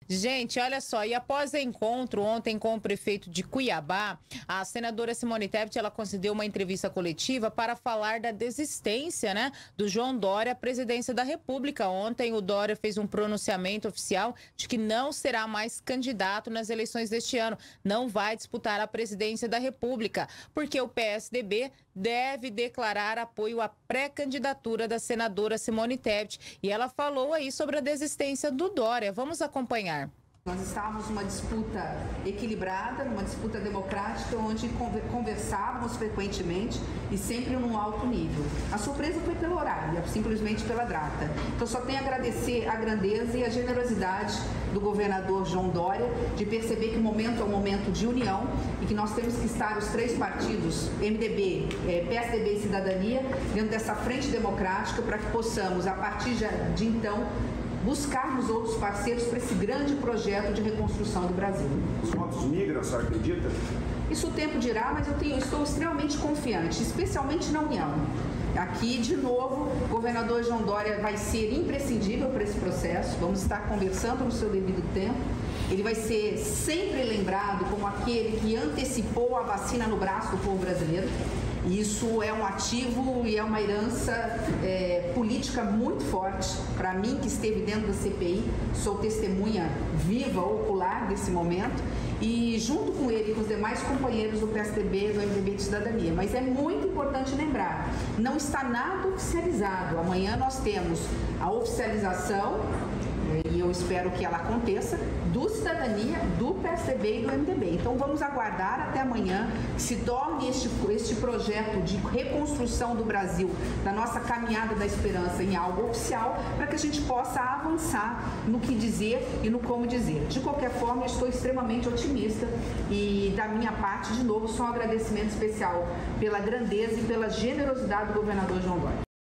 Gente, olha só, e após o encontro ontem com o prefeito de Cuiabá, a senadora Simone Tebet, ela concedeu uma entrevista coletiva para falar da desistência, do João Dória à presidência da República. Ontem o Dória fez um pronunciamento oficial de que não será mais candidato nas eleições deste ano, não vai disputar a presidência da República, porque o PSDB deve declarar apoio à pré-candidatura da senadora Simone Tebet. E ela falou aí sobre a desistência do Dória. Vamos acompanhar. Nós estávamos numa disputa equilibrada, numa disputa democrática, onde conversávamos frequentemente e sempre num alto nível. A surpresa foi pelo horário, simplesmente pela data. Então só tenho a agradecer a grandeza e a generosidade do governador João Dória de perceber que o momento é um momento de união e que nós temos que estar os três partidos, MDB, PSDB e Cidadania, dentro dessa frente democrática para que possamos, a partir de então, buscarmos outros parceiros para esse grande projeto de reconstrução do Brasil. Os votos migram, a senhora acredita? Isso o tempo dirá, mas eu estou extremamente confiante, especialmente na União. Aqui, de novo, o governador João Dória vai ser imprescindível para esse processo, vamos estar conversando no seu devido tempo. Ele vai ser sempre lembrado como aquele que antecipou a vacina no braço do povo brasileiro. Isso é um ativo e é uma herança política muito forte. Para mim, que esteve dentro da CPI, sou testemunha viva, ocular desse momento. E junto com ele e com os demais companheiros do PSDB, do MDB de Cidadania. Mas é muito importante lembrar, não está nada oficializado. Amanhã nós temos a oficialização, e eu espero que ela aconteça, do Cidadania, do PSDB e do MDB. Então vamos aguardar até amanhã que se torne este projeto de reconstrução do Brasil, da nossa caminhada da esperança, em algo oficial, para que a gente possa avançar no que dizer e no como dizer. De qualquer forma, eu estou extremamente otimista e da minha parte, de novo, só um agradecimento especial pela grandeza e pela generosidade do governador João Dória.